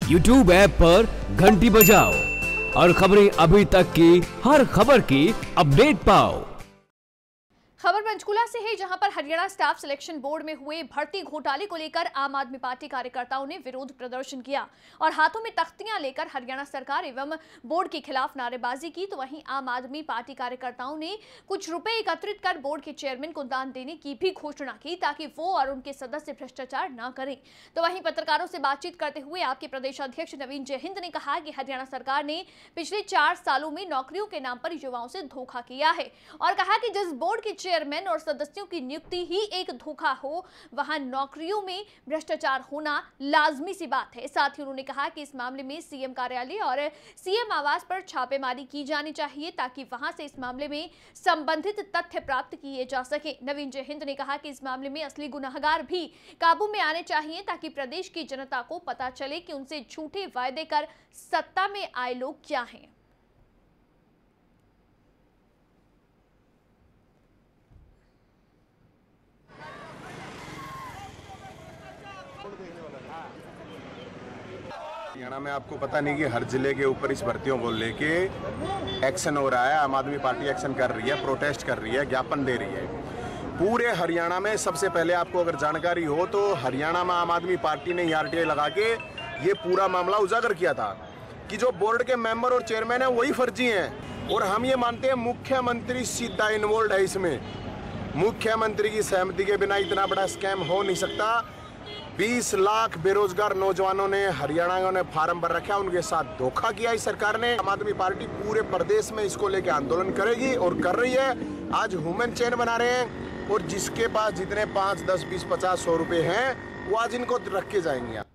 YouTube app पर घंटी बजाओ और खबरें अभी तक की हर खबर की अपडेट पाओ। खबर पंचकुला से है, जहां पर हरियाणा स्टाफ सिलेक्शन बोर्ड में हुए भर्ती घोटाले को लेकर आम आदमी पार्टी कार्यकर्ताओं ने विरोध प्रदर्शन किया और हाथों में तख्तियां लेकर हरियाणा सरकार एवं बोर्ड के खिलाफ नारेबाजी की। तो वहीं आम आदमी पार्टी कार्यकर्ताओं ने कुछ रुपए एकत्रित कर बोर्ड के चेयरमैन को दान देने की भी घोषणा की ताकि वो और उनके सदस्य भ्रष्टाचार न करें। तो वहीं पत्रकारों से बातचीत करते हुए आपके प्रदेश अध्यक्ष नवीन जयहिंद ने कहा कि हरियाणा सरकार ने पिछले 4 सालों में नौकरियों के नाम पर युवाओं से धोखा किया है और कहा कि जिस बोर्ड के चेयरमैन और सदस्यों की नियुक्ति ही एक धोखा हो, वहां नौकरियों में भ्रष्टाचार होना लाजमी सी बात है। साथ ही उन्होंने कहा कि इस मामले में सीएम कार्यालय और सीएम आवास पर छापेमारी की जानी चाहिए ताकि वहां से इस मामले में संबंधित तथ्य प्राप्त किए जा सके। नवीन जयहिंद ने कहा कि इस मामले में असली गुनाहगार भी काबू में आने चाहिए ताकि प्रदेश की जनता को पता चले कि उनसे झूठे वायदे कर सत्ता में आए लोग क्या हैं। हरियाणा में आपको पता नहीं कि हर जिले के ऊपर इस भर्तियों को लेके एक्शन हो रहा है। आम आदमी पार्टी एक्शन कर रही है, प्रोटेस्ट कर रही है, ज्ञापन दे रही है। पूरे हरियाणा में सबसे पहले आपको अगर जानकारी हो तो हरियाणा में आम आदमी पार्टी ने आरटीआई लगा के ये पूरा मामला उजागर किया था कि जो बोर्ड के मेंबर और चेयरमैन है वही फर्जी हैं। और हम ये मानते हैं मुख्यमंत्री सीधा इन्वॉल्व है इसमें। मुख्यमंत्री की सहमति के बिना इतना बड़ा स्कैम हो नहीं सकता। 20 लाख बेरोजगार नौजवानों ने हरियाणा ने फार्म भर रखा, उनके साथ धोखा किया इस सरकार ने। आम आदमी पार्टी पूरे प्रदेश में इसको लेकर आंदोलन करेगी और कर रही है। आज ह्यूमन चेन बना रहे हैं और जिसके पास जितने 5, 10, 20, 50, 100 रुपए हैं वो आज इनको रख के जाएंगे।